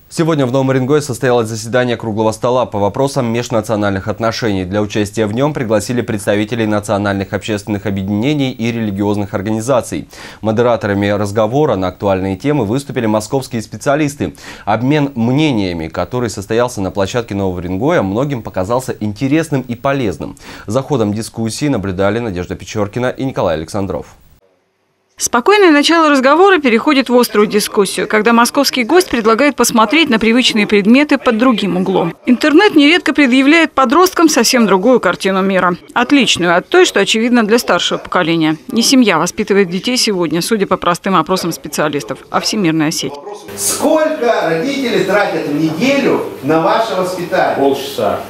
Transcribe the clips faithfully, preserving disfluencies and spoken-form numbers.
Сегодня в Новом Уренгое состоялось заседание круглого стола по вопросам межнациональных отношений. Для участия в нем пригласили представителей национальных общественных объединений и религиозных организаций. Модераторами разговора на актуальные темы выступили московские специалисты. Обмен мнениями, который состоялся на площадке Нового Уренгоя, многим показался интересным и полезным. За ходом дискуссии наблюдали Надежда Печоркина и Николай Александров. Спокойное начало разговора переходит в острую дискуссию, когда московский гость предлагает посмотреть на привычные предметы под другим углом. Интернет нередко предъявляет подросткам совсем другую картину мира. Отличную от той, что очевидно для старшего поколения. Не семья воспитывает детей сегодня, судя по простым опросам специалистов, а всемирная сеть. Сколько родители тратят в неделю на ваше воспитание? Полчаса.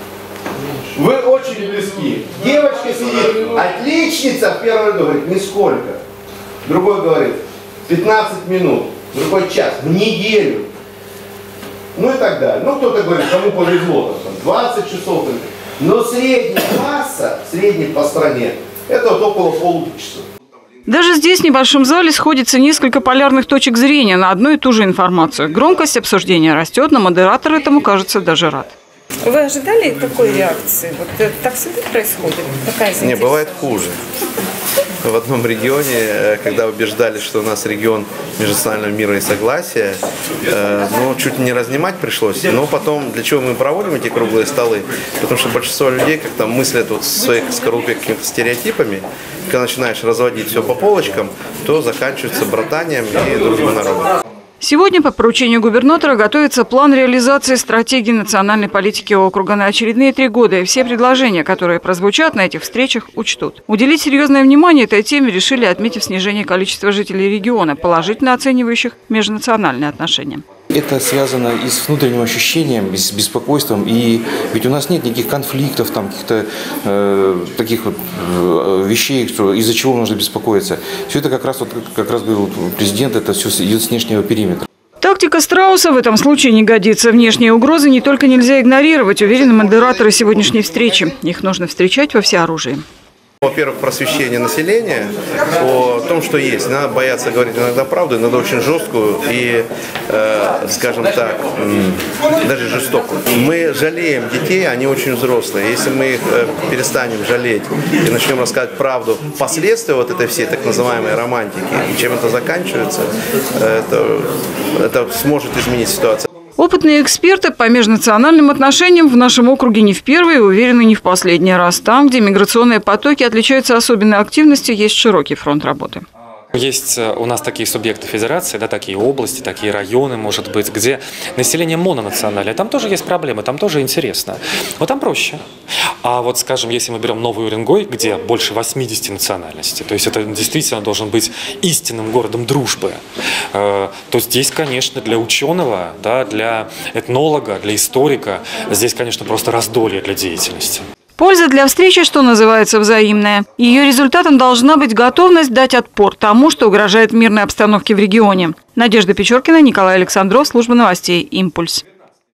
Вы очень близки. Девочка сидит, отличница, в первый ряду говорит, нисколько. Другой говорит, пятнадцать минут, другой час, в неделю. Ну и так далее. Ну кто-то говорит, кому повезло, там, двадцать часов. Но средняя масса, средняя по стране, это вот около полутора. Даже здесь, в небольшом зале, сходится несколько полярных точек зрения на одну и ту же информацию. Громкость обсуждения растет, но модератор этому, кажется, даже рад. Вы ожидали такой реакции? Вот это так всегда происходит? Какая Не, бывает хуже. В одном регионе, когда убеждали, что у нас регион межнационального мира и согласия, э, ну, чуть не разнимать пришлось. Но потом, для чего мы проводим эти круглые столы? Потому что большинство людей как-то мыслят вот своих скорлупек какими-то стереотипами. Когда начинаешь разводить все по полочкам, то заканчивается братанием и дружбой народа. Сегодня по поручению губернатора готовится план реализации стратегии национальной политики округа на очередные три года. И все предложения, которые прозвучат на этих встречах, учтут. Уделить серьезное внимание этой теме решили, отметив снижение количества жителей региона, положительно оценивающих межнациональные отношения. Это связано и с внутренним ощущением, и с беспокойством. И ведь у нас нет никаких конфликтов, там каких-то э, таких вот э, вещей, что, из-за чего нужно беспокоиться. Все это как раз, вот, как раз говорил президент, это все идет с внешнего периметра. Тактика страуса в этом случае не годится. Внешние угрозы не только нельзя игнорировать, уверены модераторы сегодняшней встречи. Их нужно встречать во всеоружии. Во-первых, просвещение населения о том, что есть. Надо бояться говорить иногда правду, иногда очень жесткую и, э, скажем так, даже жестокую. Мы жалеем детей, они очень взрослые. Если мы их э, перестанем жалеть и начнем рассказывать правду, последствия вот этой всей так называемой романтики, чем это заканчивается, это, это сможет изменить ситуацию. Опытные эксперты по межнациональным отношениям в нашем округе не в первый и, уверены, не в последний раз. Там, где миграционные потоки отличаются особенной активностью, есть широкий фронт работы. Есть у нас такие субъекты федерации, да, такие области, такие районы, может быть, где население мононациональное. Там тоже есть проблемы, там тоже интересно. Но там проще. А вот, скажем, если мы берем Новый Уренгой, где больше восьмидесяти национальностей, то есть это действительно должен быть истинным городом дружбы, то здесь, конечно, для ученого, да, для этнолога, для историка, здесь, конечно, просто раздолье для деятельности. Польза для встречи, что называется, взаимная. Ее результатом должна быть готовность дать отпор тому, что угрожает мирной обстановке в регионе. Надежда Печоркина, Николай Александров, служба новостей «Импульс».